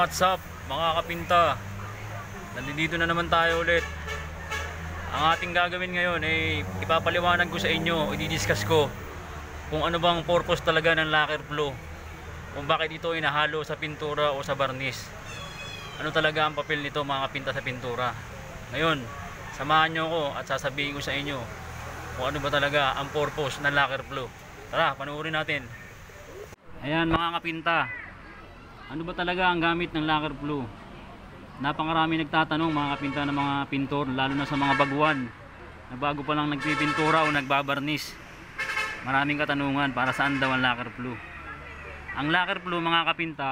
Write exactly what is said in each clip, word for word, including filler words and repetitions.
What's up mga kapinta? Nandito na naman tayo ulit. Ang ating gagawin ngayon ay ipapaliwanag ko sa inyo, i-discuss ko kung ano bang purpose talaga ng lacquer flow, kung bakit ito inahalo sa pintura o sa barnis, ano talaga ang papel nito mga kapinta sa pintura. Ngayon, samahan nyo ako at sasabihin ko sa inyo kung ano ba talaga ang purpose ng lacquer flow. Tara, panoorin natin. Ayan mga kapinta, ano ba talaga ang gamit ng lacquer flow? Napakarami nagtatanong mga kapinta ng mga pintor, lalo na sa mga baguhan na bago pa lang nagpipintura o nagbabarnis. Maraming katanungan para saan daw ang lacquer flow. Ang lacquer flow mga kapinta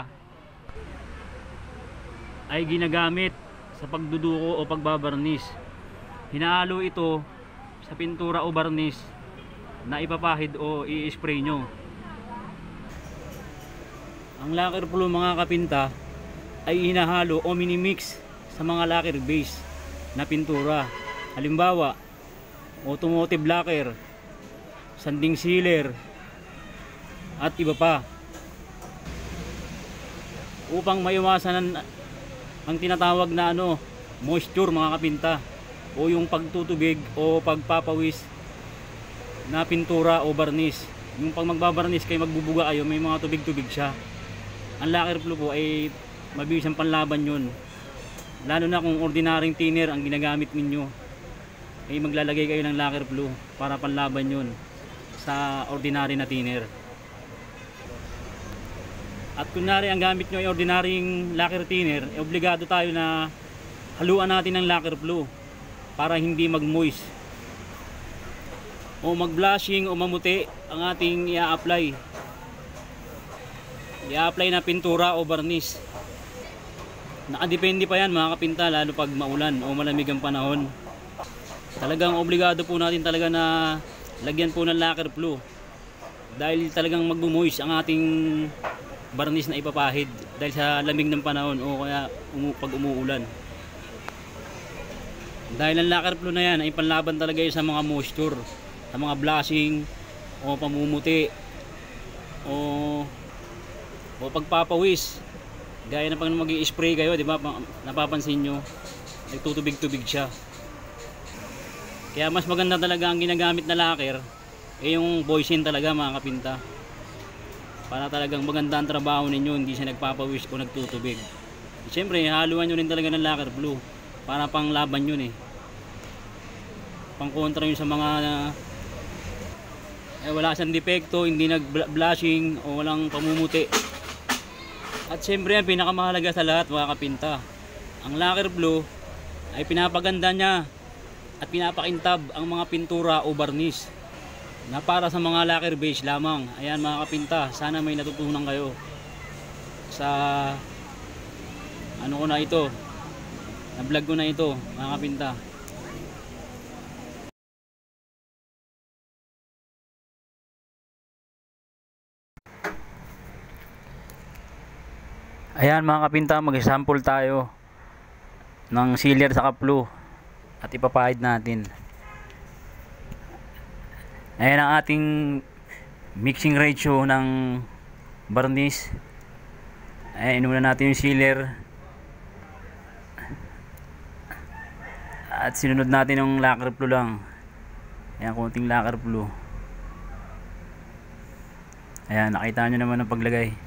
ay ginagamit sa pagduduko o pagbabarnis. Hinahalo ito sa pintura o barnis na ipapahid o i-spray nyo. Ang lacquer flow mga kapinta ay hinahalo o minimix sa mga lacquer base na pintura. Halimbawa, automotive lacquer, sanding sealer, at iba pa. Upang maiwasan ang, ang tinatawag na ano, moisture mga kapinta, o yung pagtutubig o pagpapawis na pintura o barnis. Yung pag magbabarnis kayo, magbubuga kayo, may mga tubig-tubig siya. Ang lacquer flow po ay mabilis ang panlaban yun, lalo na kung ordinaryong thinner ang ginagamit ninyo, ay maglalagay kayo ng lacquer flow para panlaban yun sa ordinary na thinner. At kunwari ang gamit nyo ay ordinaryong lacquer thinner, ay obligado tayo na haluan natin ng lacquer flow para hindi mag moist o mag blushing o mamuti ang ating i-apply i-apply na pintura o barnis. Nakadepende pa yan mga kapinta, lalo pag maulan o malamig ang panahon. Talagang obligado po natin talaga na lagyan po ng lacquer flow dahil talagang magbumoist ang ating barnis na ipapahid dahil sa lamig ng panahon o kaya umu pag umuulan. Dahil ang lacquer flow na yan ay panlaban talaga sa mga moisture, sa mga blushing o pamumuti o o pagpapawis, gaya na pag mag-i-spray kayo, di ba? Napapansin nyo, nagtutubig-tubig siya. Kaya mas maganda talaga ang ginagamit na lacquer eh yung boysin talaga mga kapinta, para talagang maganda ang trabaho ninyo, hindi siya nagpapawis o nagtutubig. Siyempre, haluan nyo rin talaga ng lacquer flow para pang laban yun eh, pang kontra yun sa mga eh, wala siyang depekto, hindi nag-blushing o walang pamumuti. At siyempre ang pinakamahalaga sa lahat mga kapinta, ang lacquer flow ay pinapaganda niya at pinapakintab ang mga pintura o barnis na para sa mga lacquer base lamang. Ayan mga kapinta, sana may natutunan kayo sa ano ko na ito, na vlog ko na ito mga kapinta. Ayan mga kapinta, mag-sample tayo ng sealer sa flow at ipapahid natin. Ayan ang ating mixing ratio ng barnis. Ayan, inuna natin yung sealer at sinunod natin yung lacquer flow lang. Ayan, konting lacquer flow. Ayan, nakita nyo naman ang paglagay.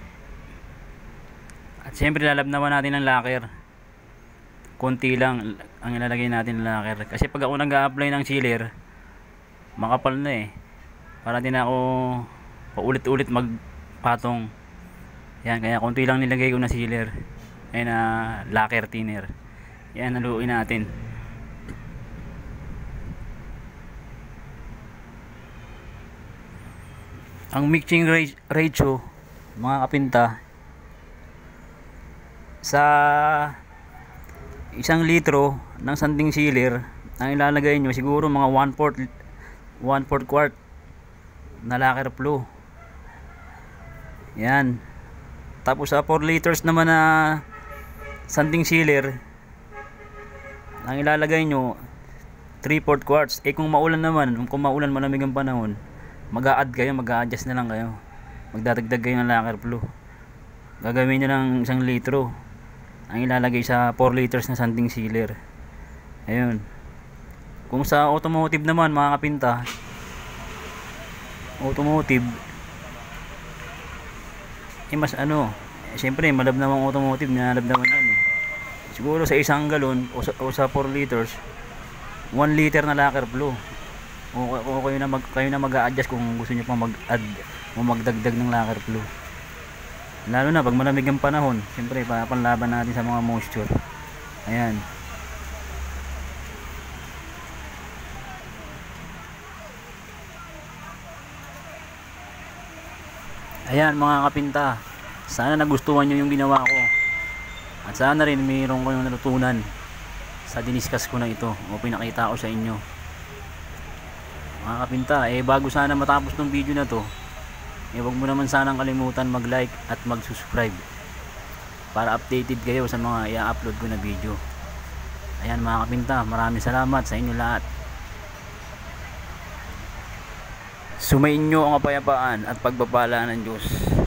At siyempre lalabnawan natin ng lacquer. Konti lang ang ilalagay natin ng lacquer. Kasi pag ako nag-a-apply ng sealer, makapal na eh. Para din ako paulit-ulit magpatong. Yan, kaya konti lang nilagay ko na sealer. Ayan na uh, lacquer thinner. Yan, haluin natin. Ang mixing ratio mga kapinta, sa isang litro ng sanding sealer ang ilalagay nyo siguro mga one fourth quart na lacquer flow. Yan. Tapos sa four liters naman na sanding sealer ang ilalagay nyo three fourth quarts. Eh kung maulan naman, kung maulan malamig ang panahon, mag-a-add kayo, mag-a-adjust na lang kayo, magdadagdag kayo ng lacquer flow. Gagawin nyo ng isang litro. ang ilalagay sa four liters na sanding sealer. Ayun. Kung sa automotive naman mga kapinta, automotive eh mas ano, eh, syempre malab namang automotive, nalab naman yan eh. Siguro sa isang galon o sa, o sa four liters, one liter na lacquer blue. O, o kayo na mag kayo na mag-a-adjust kung gusto niyo pang mag-add o magdagdag ng lacquer blue. Lalo na pag malamig ang panahon, syempre papanlaban natin sa mga moisture. Ayan. Ayan mga kapinta, sana nagustuhan nyo yung ginawa ko. At sana rin mayroon kayong natutunan sa diniscuss ko na ito o pinakita ko sa inyo. Mga kapinta, eh bago sana matapos ng video na to, eh wag mo naman sanang kalimutan mag-like at mag-subscribe para updated kayo sa mga i-upload ko na video. Ayan mga kapinta, maraming salamat sa inyo lahat. Sumainyo ang kapayapaan at pagpapala ng Diyos.